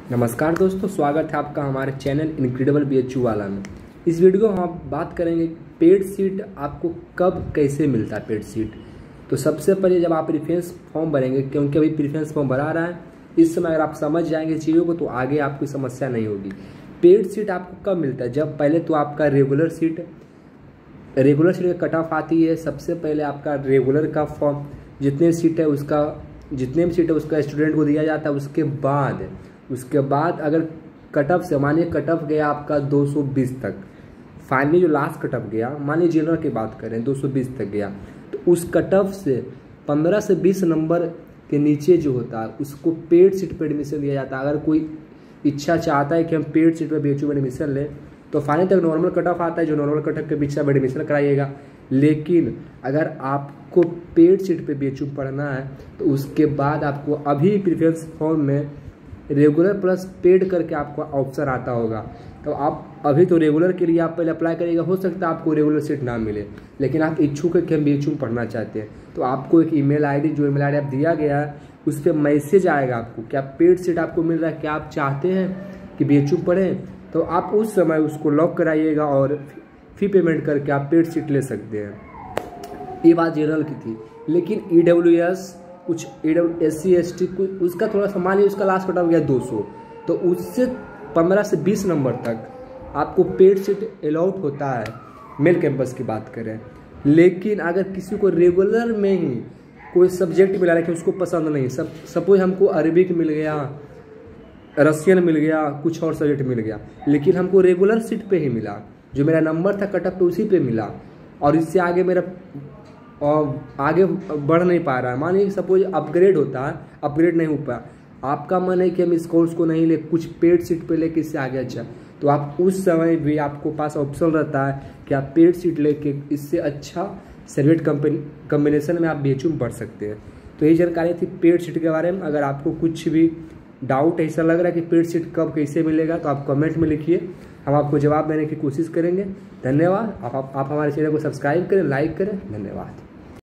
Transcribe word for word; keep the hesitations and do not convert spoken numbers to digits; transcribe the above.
नमस्कार दोस्तों, स्वागत है आपका हमारे channel incredible B H U वाला में। इस वीडियो में हम बात करेंगे पेड सीट आपको कब कैसे मिलता है। पेड सीट तो सबसे पहले जब आप प्रेफरेंस फॉर्म भरेंगे, क्योंकि अभी प्रेफरेंस फॉर्म भरा रहा है, इस समय अगर आप समझ जाएंगे चीज़ों को तो आगे आपकी समस्या नहीं होगी। पेड सीट आपको कब मिलता है? जब पहले तो आपका रेगुलर सीट रेगुलर सीट का कट ऑफ आती है। सबसे पहले आपका रेगुलर का फॉर्म जितने सीट है उसका जितने भी सीट है उसका स्टूडेंट को दिया जाता है। उसके बाद उसके बाद अगर कट ऑफ से मानिए कट ऑफ गया आपका दो सौ बीस तक, फाइनली जो लास्ट कट ऑफ गया, मानिए जनरल की बात करें दो सौ बीस तक गया, तो उस कट ऑफ से पंद्रह से बीस नंबर के नीचे जो होता है उसको पेड सीट पर एडमिशन दिया जाता है। अगर कोई इच्छा चाहता है कि हम पेड सीट पर बी एच यू में एडमिशन लें तो फाइनल तक नॉर्मल कट ऑफ आता है, जो नॉर्मल कट ऑफ के पीछे आप एडमिशन कराइएगा। लेकिन अगर आपको पेड सीट पे बी एच यू पढ़ना है तो उसके बाद आपको अभी प्रेफरेंस फॉर्म में रेगुलर प्लस पेड करके आपको ऑप्शन आता होगा। तो आप अभी तो रेगुलर के लिए आप पहले अप्लाई करिएगा। हो सकता है आपको रेगुलर सीट ना मिले, लेकिन आप इच्छुक है कि हम बी एच यू में पढ़ना चाहते हैं तो आपको एक ईमेल आईडी जो ईमेल आईडी आप दिया गया है उस पर मैसेज आएगा आपको क्या पेड सीट आपको मिल रहा है, क्या आप चाहते हैं कि बी एच यू पढ़ें, तो आप उस समय उसको लॉक कराइएगा और फी पेमेंट करके आप पेड सीट ले सकते हैं। ये बात जनरल की थी। लेकिन ई डब्ल्यू एस कुछ एस सी एस टी कुछ उसका थोड़ा सा मानिए उसका लास्ट कट ऑफ गया दो सौ, तो उससे पंद्रह से बीस नंबर तक आपको पेड सीट अलाउड होता है, मेल कैंपस की बात करें। लेकिन अगर किसी को रेगुलर में ही कोई सब्जेक्ट मिला लेकिन उसको पसंद नहीं, सब सपोज हमको अरबिक मिल गया, रशियन मिल गया, कुछ और सब्जेक्ट मिल गया, लेकिन हमको रेगुलर सीट पे ही मिला, जो मेरा नंबर था कट ऑफ पे उसी पे मिला, और इससे आगे मेरा और आगे बढ़ नहीं पा रहा है। मानिए सपोज अपग्रेड होता है, अपग्रेड नहीं हो पाया, आपका मन है कि हम इस कोर्स को नहीं ले, कुछ पेड सीट पे लेके इससे आगे अच्छा, तो आप उस समय भी आपको पास ऑप्शन रहता है कि आप पेड सीट लेके इससे अच्छा सब्जेक्ट कम्बिनेशन में आप बी एच यू में पढ़ सकते हैं। तो ये जानकारी थी पेड सीट के बारे में। अगर आपको कुछ भी डाउट ऐसा लग रहा है कि पेड सीट कब कैसे मिलेगा तो आप कमेंट में लिखिए, हम आपको जवाब देने की कोशिश करेंगे। धन्यवाद। आप, आप, आप हमारे चैनल को सब्सक्राइब करें, लाइक करें। धन्यवाद।